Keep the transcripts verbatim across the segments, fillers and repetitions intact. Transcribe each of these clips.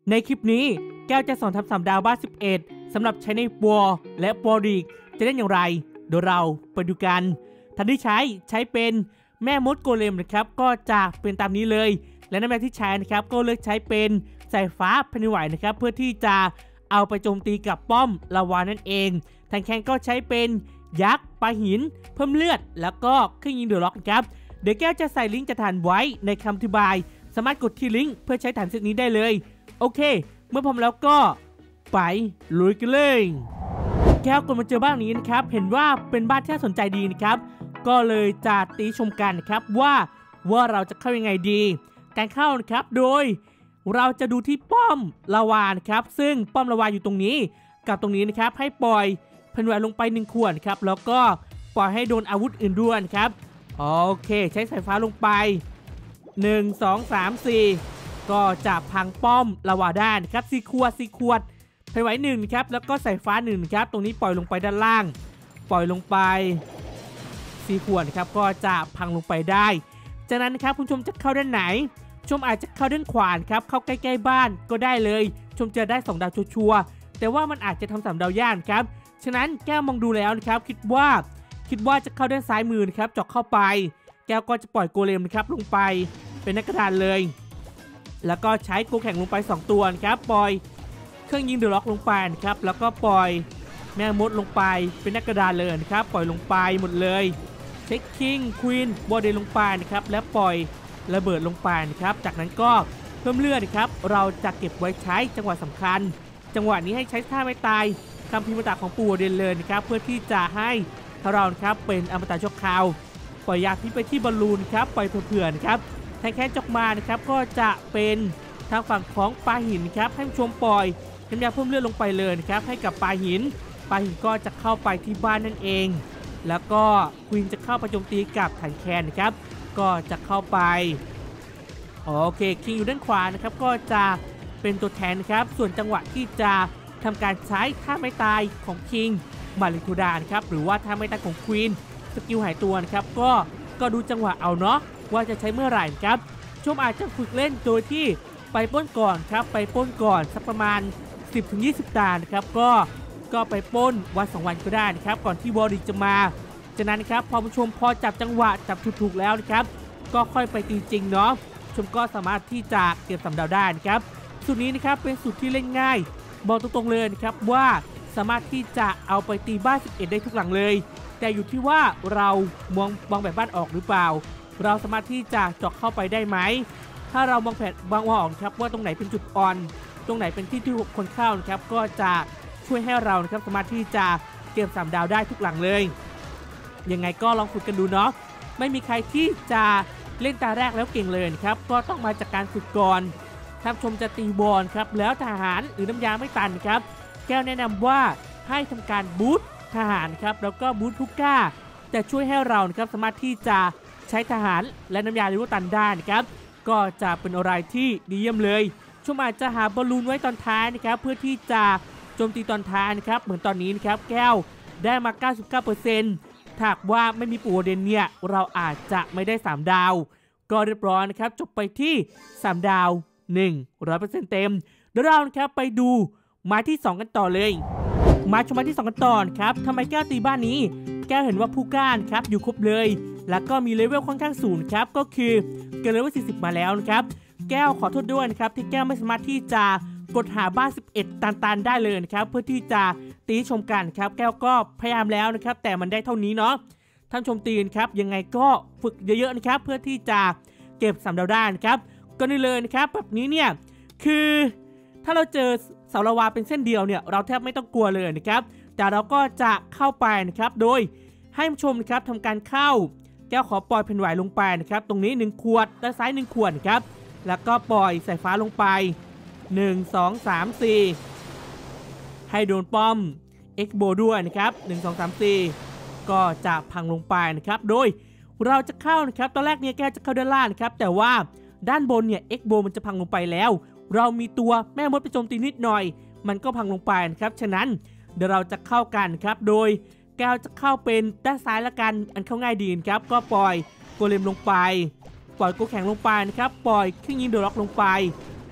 ในคลิปนี้แก้วจะสอนทำสามดาวบ้านสิบเอ็ดสำหรับใช้ในวอร์และวอร์ดิกจะเล่นอย่างไรโดยเราไปดูกันทันที่ใช้ใช้เป็นแม่มดโกเลมนะครับก็จะเป็นตามนี้เลยและน้ำยาที่ใช้นะครับก็เลือกใช้เป็นสายฟ้าแผ่นดินไหวนะครับเพื่อที่จะเอาไปโจมตีกับป้อมลาวานั่นเองทางแคนก็ใช้เป็นยักษ์ปลาหินเพิ่มเลือดแล้วก็เครื่องยิงเดือดล็อกครับเดี๋ยวแก้วจะใส่ลิงก์จะฐานไว้ในคำอธิบายสามารถกดที่ลิงก์เพื่อใช้ฐานเซตนี้ได้เลยโอเคเมื่อพร้อมแล้วก็ไปลุยกันเลยแก้วกดมาเจอบ้านนี้นะครับเห็นว่าเป็นบ้านที่น่าสนใจดีนะครับก็เลยจะตีชมกันนะครับว่าว่าเราจะเข้ายังไงดีการเข้านะครับโดยเราจะดูที่ป้อมลาวานะครับซึ่งป้อมลาวาอยู่ตรงนี้กับตรงนี้นะครับให้ปล่อยแผ่นดินไหวลงไปหนึ่งขวดครับแล้วก็ปล่อยให้โดนอาวุธอื่นด้วยครับโอเคใช้สายฟ้าลงไปหนึ่ง สอง สาม สี่ก็จะพังป้อมลาวาได้นะครับสี่ขวดสี่ขวดแผ่นดินไหวหนึ่งครับแล้วก็สายฟ้าหนึ่งครับตรงนี้ปล่อยลงไปด้านล่างปล่อยลงไปสี่ขวดครับก็จะพังลงไปได้จากนั้นนะครับคุณชมจะเข้าด้านไหนชมอาจจะเข้าด้านขวาครับเข้าใกล้ๆบ้านก็ได้เลยชมจะได้สองดาวชัวร์แต่ว่ามันอาจจะทำสามดาวยากครับฉะนั้นแก้วมองดูแล้วนะครับคิดว่าคิดว่าจะเข้าด้านซ้ายมือนะครับเจาะเข้าไปแก้วก็จะปล่อยโกเลมนะครับลงไปเป็นนักกระดานเลยแล้วก็ใช้โกแข่งลงไปสองตัวนะครับปล่อยเครื่องยิงเดอะล็อกลงไปนะครับแล้วก็ปล่อยแม่มดลงไปเป็นนักกระดานเลยนะครับปล่อยลงไปหมดเลยเช็คคิงควีนบอลเดนลงไปนะครับแล้วปล่อยระเบิดลงไปนะครับจากนั้นก็เพิ่มเลือดนะครับเราจะเก็บไว้ใช้จังหวะสำคัญจังหวะนี้ให้ใช้ท่าไม่ตายคำพิมพ์ตาของปู่เดนเลยนะครับเพื่อที่จะให้เรานะครับเป็นอมตะชั่วคราวปล่อยยาพิษไปที่บอลลูนครับปล่อยเผื่อๆนะครับแทงแค้นจกมานะครับก็จะเป็นทางฝั่งของปลาหินครับให้ชมปล่อยน้ำยาเพิ่มเลือดลงไปเลยนะครับให้กับปลาหินปลาหินก็จะเข้าไปที่บ้านนั่นเองแล้วก็ควีนจะเข้าไปโจมตีกับฐานแคนนะครับก็จะเข้าไปโอเคคิงอยู่ด้านขวานะครับก็จะเป็นตัวแทนนะครับส่วนจังหวะที่จะทำการใช้ท่าไม่ตายของคิงมาริคูดานะครับหรือว่าท่าไม่ตายของควีนสกิลหายตัวนะครับก็ก็ดูจังหวะเอาเนาะว่าจะใช้เมื่อไหร่ครับชมอาจจะฝึกเล่นโดยที่ไปป้นก่อนครับไปป้นก่อนสักประมาณ สิบถึงยี่สิบ ตานะครับก็ก็ไปป้นวันสองวันก็ได้นะครับก่อนที่วอร์ดิกจะมาจากนั้นครับพอผู้ชมพอจับจังหวะจับถูกๆแล้วนะครับก็ค่อยไปจริงๆเนาะชมก็สามารถที่จะเก็บสามดาวได้นะครับสูตรนี้นะครับเป็นสูตรที่เล่นง่ายบอกตรงๆเลยนะครับว่าสามารถที่จะเอาไปตีบ้านสิบเอ็ดได้ทุกหลังเลยแต่อยู่ที่ว่าเรามองมองแบบบ้านออกหรือเปล่าเราสามารถที่จะเจาะเข้าไปได้ไหมถ้าเรามองแผนบางว่าออกครับว่าตรงไหนเป็นจุดอ่อนตรงไหนเป็นที่ที่คนเข้านะครับก็จะช่วยให้เรานะครับสามารถที่จะเก็บสามดาวได้ทุกหลังเลยยังไงก็ลองฝึกกันดูเนาะไม่มีใครที่จะเล่นตาแรกแล้วเก่งเลยครับก็ต้องมาจากการฝึกก่อนท่านชมจะตีบอลครับแล้วทหารหรือน้ำยาไม่ตันครับแก้วแนะนำว่าให้ทำการบูททหารครับแล้วก็บูททุกก้าจะช่วยให้เรานะครับสามารถที่จะใช้ทหารและน้ำยาลิวตันได้นะครับก็จะเป็นอะไรที่ดีเยี่ยมเลยชมอาจจะหาบอลลูนไว้ตอนท้ายนะครับเพื่อที่จะโจมตีตอนท้ายนะครับเหมือนตอนนี้นะครับแก้วได้มา เก้าสิบเก้าเปอร์เซ็นต์ ถ้าว่าไม่มีปูเดนเนี่ยเราอาจจะไม่ได้สามดาวก็เรียบร้อยนะครับจบไปที่สามดาว หนึ่งร้อยเปอร์เซ็นต์ เต็มเดี๋ยวเรานะครับไปดูไม้ที่สองกันต่อเลยมาชมไม้ที่สองกันต่อครับทำไมแก้วตีบ้านนี้แก้วเห็นว่าผู้ก้านครับอยู่ครบเลยแล้วก็มีเลเวลค่อนข้างสูงครับก็คือเกินเลเวลสี่สิบมาแล้วนะครับแก้วขอโทษด้วยนะครับที่แก้วไม่สามารถที่จะกดหาบ้านสิบเอ็ดตันๆได้เลยนะครับเพื่อที่จะตีชมกันครับแก้วก็พยายามแล้วนะครับแต่มันได้เท่านี้เนาะท่านชมตีนครับยังไงก็ฝึกเยอะๆนะครับเพื่อที่จะเก็บสามดาวได้นะครับก็นี่เลยนะครับแบบนี้เนี่ยคือถ้าเราเจอเสาลาวาเป็นเส้นเดียวเนี่ยเราแทบไม่ต้องกลัวเลยนะครับแต่เราก็จะเข้าไปนะครับโดยให้ชมนะครับทำการเข้าแก้วขอปล่อยแผ่นไหวลงไปนะครับตรงนี้หนึ่งขวดด้านซ้ายหนึ่งขวดครับแล้วก็ปล่อยสายฟ้าลงไปหนึ่ง สอง สาม สี่ให้โดนป้อม X โบด้วยนะครับหนึ่ง สอง สาม สี่ก็จะพังลงไปนะครับโดยเราจะเข้านะครับตอนแรกเนี่ยแก้วจะเข้าด้านล่างนะครับแต่ว่าด้านบนเนี่ย X โบมันจะพังลงไปแล้วเรามีตัวแม่มดไปโจมตีนิดหน่อยมันก็พังลงไปนะครับฉะนั้นเดี๋ยวเราจะเข้ากันครับโดยแก้วจะเข้าเป็นด้านซ้ายละกันอันเข้าง่ายดีครับก็ปล่อยโกเลมลงไปปล่อยโกแข็งลงไปนะครับปล่อยเครื่องยิงเดอะล็อกลงไป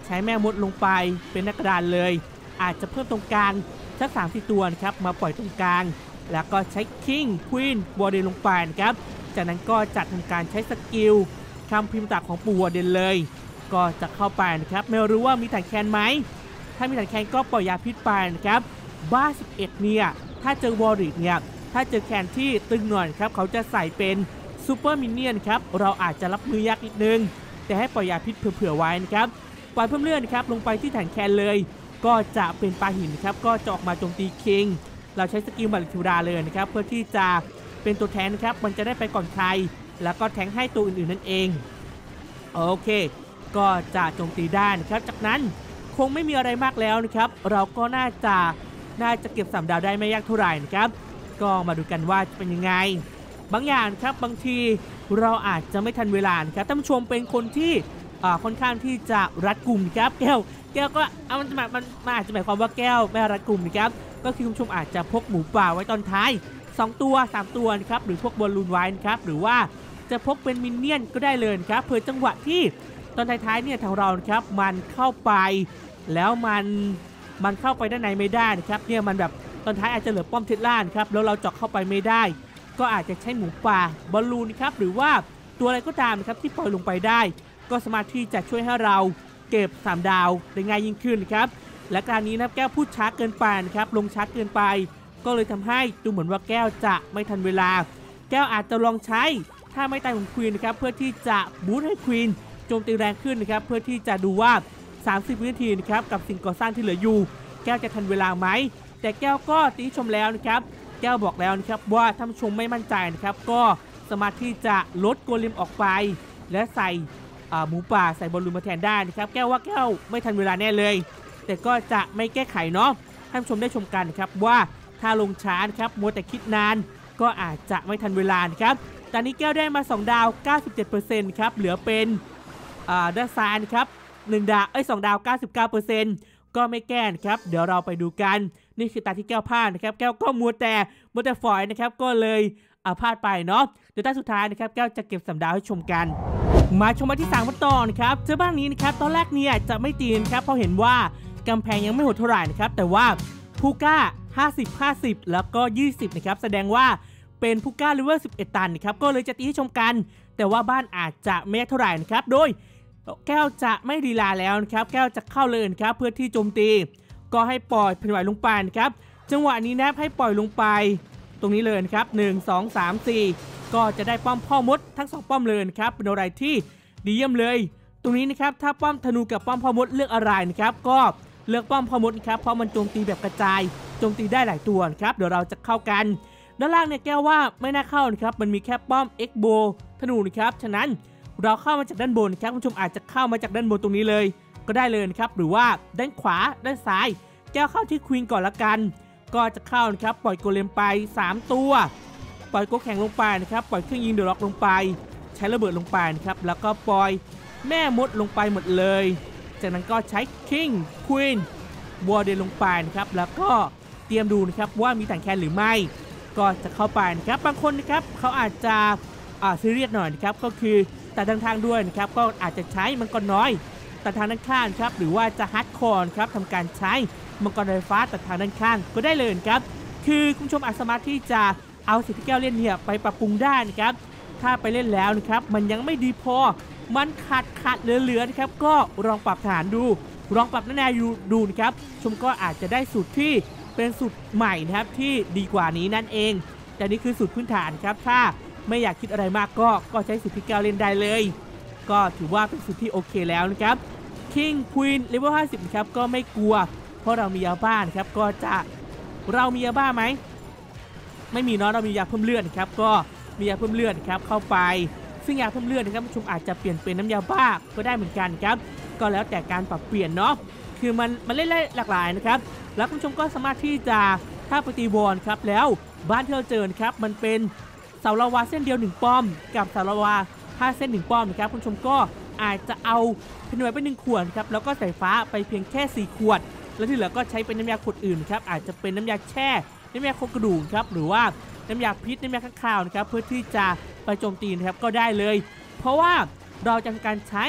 ใช้แม่มดลงไปเป็นหน้ากระดานเลยอาจจะเพิ่มตรงกลางสักสามสี่ตัวนะครับมาปล่อยตรงกลางแล้วก็ใช้คิงควีนวอร์เดนลงไปนะครับจากนั้นก็จะทำการใช้สกิลคำพิมพ์ตักของปู่วอร์เดนเลยก็จะเข้าไปนะครับไม่รู้ว่ามีถังแคนไหมถ้ามีถังแคนก็ปล่อยยาพิษไปนะครับบ้าสิบเอ็ดเนี่ยถ้าเจอวอริกเนี่ยถ้าเจอแคนที่ตึงหน่อยครับเขาจะใส่เป็นซูเปอร์มินเนี่ยนครับเราอาจจะรับมือยากนิดนึงแต่ให้ปล่อยยาพิษเผื่อๆไว้นะครับปล่อยเพิ่มเลือดนะครับลงไปที่ถังแคนเลยก็จะเป็นปลาหินครับก็จะออกมาโจมตีคิงเราใช้สกิลบัลคิวดาเลยนะครับเพื่อที่จะเป็นตัวแทนนะครับมันจะได้ไปก่อนใครแล้วก็แทงให้ตัวอื่นๆนั่นเองโอเคก็จะโจมตีได้นะครับจากนั้นคงไม่มีอะไรมากแล้วนะครับเราก็น่าจะน่าจะเก็บสามดาวได้ไม่ยากเท่าไหร่นะครับก็มาดูกันว่าจะเป็นยังไงบางอย่างครับบางทีเราอาจจะไม่ทันเวลานะครับท่านผู้ชมเป็นคนที่ค่อนข้างที่จะรัดกุมครับแก้วแก้วก็เอามันมันมันอาจจะหมายความว่าแก้วไม่รัดกุมนะครับก็คือคุณผู้ชมอาจจะพกหมูป่าไว้ตอนท้ายสองตัวสามตัวนะครับหรือพกบอลลูนไว้นะครับหรือว่าจะพกเป็นมินเนี่ยนก็ได้เลยครับเพื่อจังหวะที่ตอนท้ายๆเนี่ยทางเรานะครับมันเข้าไปแล้วมันมันเข้าไปด้านในไม่ได้นะครับเนี่ยมันแบบตอนท้ายอาจจะเหลือป้อมเทสลาครับแล้วเราเจาะเข้าไปไม่ได้ก็อาจจะใช้หมูป่าบอลลูนครับหรือว่าตัวอะไรก็ตามนะครับที่ปล่อยลงไปได้ก็สามารถที่จะช่วยให้เราเก็บสามดาวได้ง่ายยิ่งขึ้นครับและการนี้นะแก้วพูดช้าเกินไปนะครับลงช้าเกินไปก็เลยทำให้ดูเหมือนว่าแก้วจะไม่ทันเวลาแก้วอาจจะลองใช้ถ้าไม่ตายของควีนนะครับเพื่อที่จะบูสต์ให้ควีนโจมตีแรงขึ้นนะครับเพื่อที่จะดูว่าสามสิบวินาทีนะครับกับสิ่งก่อสร้างที่เหลืออยู่แก้วจะทันเวลาไหมแต่แก้วก็ติชมแล้วนะครับแก้วบอกแล้วนะครับว่าท่านผู้ชมไม่มั่นใจนะครับก็สามารถที่จะลดโกเลมออกไปและใส่หมูป่าใส่บอลลูนมาแทนได้นะครับแก้วว่าแก้วไม่ทันเวลาแน่เลยแต่ก็จะไม่แก้ไขเนาะท่านผู้ชมได้ชมกันนะครับว่าถ้าลงช้านะครับมัวแต่คิดนานก็อาจจะไม่ทันเวลานะครับตอนนี้แก้วได้มาสองดาว เก้าสิบเจ็ดเปอร์เซ็นต์ ครับเหลือเป็นด้านซ้ายนะครับหนึ่งดาวเอ้ยสองดาว เก้าสิบเก้าเปอร์เซ็นต์ ก็ไม่แก้นะครับเดี๋ยวเราไปดูกันนี่คือตาที่แก้วพลาดนะครับแก้วก็มัวแต่มัวแต่ฝอยนะครับก็เลยพลาดไปเนาะเดี๋ยวตาสุดท้ายนะครับแก้วจะเก็บสามดาวให้ชมกันมาชมมาที่สามกันต่อนะครับเจ้าบ้านนี้นะครับตอนแรกเนี่ยจะไม่ตีนะครับเพราะเห็นว่ากำแพงยังไม่โหดเท่าไหร่นะครับแต่ว่าพูก้าห้าสิบ ห้าสิบแล้วก็ยี่สิบนะครับแสดงว่าเป็นพูก้าเลเวลสิบเอ็ดตันนะครับก็เลยจะตีให้ชมกันแต่ว่าบ้านอาจจะไม่เท่าไหร่นะครับโดยแก้วจะไม่ลีลาแล้วนะครับแก้วจะเข้าเลยนะครับเพื่อที่โจมตีก็ให้ปล่อยแผ่นไหวลงไปนะครับจังหวะนี้นะให้ปล่อยลงไปตรงนี้เลยนะครับหนึ่ง สอง สาม สี่ก็จะได้ป้อมพ่อมดทั้งสองป้อมเลยนะครับเป็นอะไรที่ดีเยี่ยมเลยตรงนี้นะครับถ้าป้อมธนูกับป้อมพ่อมดเลือกอะไรนะครับก็เลือกป้อมพ่อมดนะครับเพราะมันโจมตีแบบกระจายโจมตีได้หลายตัวนะครับเดี๋ยวเราจะเข้ากันด้านล่างเนี่ยแก้วว่าไม่น่าเข้านะครับมันมีแค่ป้อมเอ็กโบธนูนะครับฉะนั้นเราเข้ามาจากด้านบนนะครับคุณผู้ชมอาจจะเข้ามาจากด้านบนตรงนี้เลยก็ได้เลยนะครับหรือว่าด้านขวาด้านซ้ายแก้วเข้าที่ควีนก่อนละกันก็จะเข้านะครับปล่อยโกเลมไปสามตัวปล่อยโกแข็งลงไปนะครับปล่อยเครื่องยิงเดอะล็อกลงไปใช้ระเบิดลงไปนะครับแล้วก็ปล่อยแม่มดลงไปหมดเลยจากนั้นก็ใช้คิงควีนวอร์เดนลงไปนะครับแล้วก็เตรียมดูนะครับว่ามีถังแคนหรือไม่ก็จะเข้าไปนะครับบางคนนะครับเขาอาจจะอ่าซีเรียสหน่อยนะครับก็คือแต่ทางทางด้วยนะครับก็อาจจะใช้มังกรน้อยแต่ทางด้านข้างครับหรือว่าจะฮาร์ดคอร์ครับทำการใช้มังกรไฟฟ้าแต่ทางด้านข้างก็ได้เลยครับคือคุณผู้ชมอาจสามารถที่จะเอาสิ่งที่แก้วเล่นเนี่ยไปปรับปรุงได้นะครับถ้าไปเล่นแล้วนะครับมันยังไม่ดีพอมันขาดขาดเหลือๆนะครับก็ลองปรับฐานดูลองปรับแนวดูนะครับชมก็อาจจะได้สูตรที่เป็นสูตรใหม่นะครับที่ดีกว่านี้นั่นเองแต่นี่คือสูตรพื้นฐานครับถ้าไม่อยากคิดอะไรมากก็ก็ใช้สูตรที่แก้วเล่นได้เลยก็ถือว่าเป็นสูตรที่โอเคแล้วนะครับคิงควีนเลเวลห้าสิบนะครับก็ไม่กลัวเพราะเรามียาบ้านะครับก็จะเรามียาบ้าไหมไม่มีเนาะเรามียาเพิ่มเลือดนะครับก็มียาเพิ่มเลือดครับเข้าไปซึ่งยาเพิ่มเลือดนะครับผู้ชมอาจจะเปลี่ยนเป็นน้ำยาบ้าก็ได้เหมือนกันครับก็แล้วแต่การปรับเปลี่ยนเนาะคือมันมันเล่นได้หลากหลายนะครับแล้วคุณผู้ชมก็สามารถที่จะถ้าปฏิวรครับแล้วบ้านที่เราเจอครับมันเป็นเสาลาวาเส้นเดียวหนึ่งป้อมกับเสาลาวาห้าเส้นหนึ่งป้อมนะครับคุณผู้ชมก็อาจจะเอาเพนไว้ไปหนึ่งขวดครับแล้วก็ใส่ฟ้าไปเพียงแค่สี่ขวดแล้วที่เหลือก็ใช้เป็นน้ำยาขวดอื่นครับอาจจะเป็นน้ำยาแช่น้ำยาโคกระดูกครับหรือว่าน้ำยาพิษน้ำยาข้างคาวนะครับเพื่อที่จะไปโจมตีนะครับก็ได้เลยเพราะว่าเราจะทำการใช้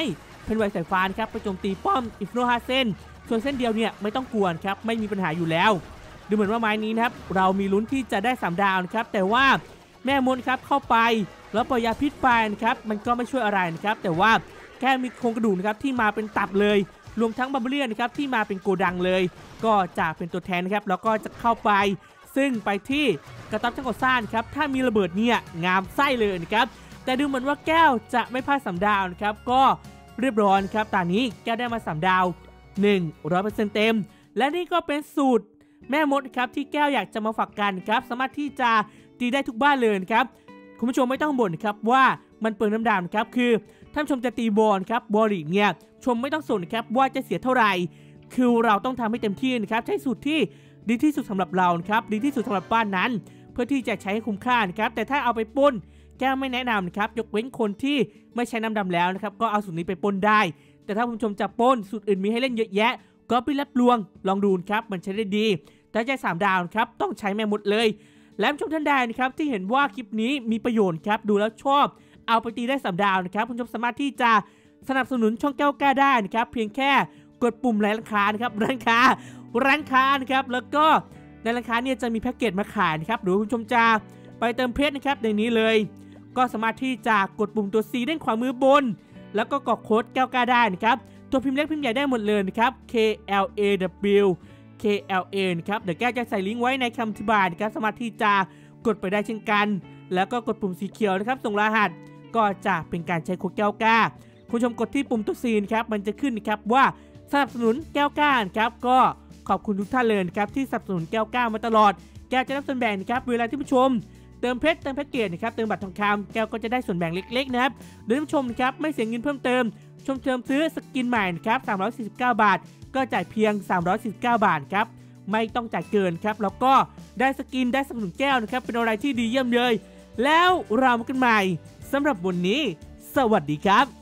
เพนไวสายฟ้านะครับไปโจมตีป้อมอินฟิโนห้าเส้นส่วนเส้นเดียวเนี่ยไม่ต้องกวนครับไม่มีปัญหาอยู่แล้วดูเหมือนว่าไม้นี้นะครับเรามีลุ้นที่จะได้สามดาวนะครับแต่ว่าแม่มดครับเข้าไปแล้วปล่อยยาพิษไปนะครับมันก็ไม่ช่วยอะไรนะครับแต่ว่าแค่มีโครงกระดูกนะครับที่มาเป็นตับเลยรวมทั้งบัมเบิลเลียนนะครับที่มาเป็นโกดังเลยก็จะเป็นตัวแทนนะครับแล้วก็จะเข้าไปซึ่งไปที่กระต๊อบช่างก่อสร้างครับถ้ามีระเบิดเนี่ยงามไส้เลยนะครับแต่ดูเหมือนว่าแก้วจะไม่พลาดสามดาวนะครับก็เรียบร้อยครับตอนนี้แก้วได้มาสามดาว หนึ่งร้อยเปอร์เซ็นต์ เต็มและนี่ก็เป็นสูตรแม่มดครับที่แก้วอยากจะมาฝากกันครับสามารถที่จะตีได้ทุกบ้านเลยครับคุณผู้ชมไม่ต้องบ่นครับว่ามันเปลืองน้ำดาวครับคือท่านชมจะตีบอลครับบอลลีกเนี่ยชมไม่ต้องสนครับว่าจะเสียเท่าไหร่คือเราต้องทำให้เต็มที่นะครับใช้สูตรที่ดีที่สุดสำหรับเราครับดีที่สุดสำหรับบ้านนั้นเพื่อที่จะใช้ให้คุ้มค่านะครับแต่ถ้าเอาไปปล้นแก้วไม่แนะนำนะครับยกเว้นคนที่ไม่ใช้น้ำดำแล้วนะครับก็เอาสูตรนี้ไปปล้นได้แต่ถ้าคุณผู้ชมจะปล้นสูตรอื่นมีให้เล่นเยอะแยะก็ไปรับลวงลองดูครับมันใช้ได้ดีแต่ใจสามดาวครับต้องใช้แม่มดเลยและผู้ชมท่านใดนะครับที่เห็นว่าคลิปนี้มีประโยชน์ครับดูแล้วชอบเอาไปตีได้สามดาวนะครับคุณผู้ชมสามารถที่จะสนับสนุนช่องแก้วกล้าได้นะครับเพียงแค่กดปุ่มร้านค้านะครับร้านค้าร้านค้านะครับแล้วก็ในร้านค้าเนี่ยจะมีแพ็กเกจมาขายนะครับหรือคุณผู้ชมจะไปเติมเพชรนะครับในนี้เลยก็สามารถที่จะกดปุ่มตัว C ด้านขวามือบนแล้วก็กรอกโค้ดแก้วกล้าได้นะครับตัวพิมพ์เล็กพิมพ์ใหญ่ได้หมดเลยนะครับ K L A W K L A นะครับเดี๋ยวแก้วจะใส่ลิงก์ไว้ในคำอธิบายนะครับสามารถที่จะกดไปได้เช่นกันแล้วก็กดปุ่มสีเขียวนะครับส่งรหัสก็จะเป็นการใช้โค้ดแก้วกล้าคุณผู้ชมกดที่ปุ่มตัว C นะครับมันจะขึ้นนะครับว่าสนับสนุนแก้วกล้าครับก็ขอบคุณทุกท่านเลยนะครับที่สนับสนุนแก้วกล้ามาตลอดแก้วจะรับส่วนแบ่งนะครับเวลาที่ผู้ชมเติมเพชรเติมแพ็กเกจนะครับเติมบัตรทองคำแก้วก็จะได้ส่วนแบ่งเล็กๆนะครับโดยผู้ชมนะครับไม่เสียเงินเพิ่มเติมชมเติมซื้อสกินใหม่นะครับสามร้อยสี่สิบเก้าบาทก็จ่ายเพียงสามร้อยสี่สิบเก้าบาทครับไม่ต้องจ่ายเกินครับแล้วก็ได้สกินได้สมุนแก้วนะครับเป็นอะไรที่ดีเยี่ยมเลยแล้วเรามากันใหม่สำหรับวันนี้สวัสดีครับ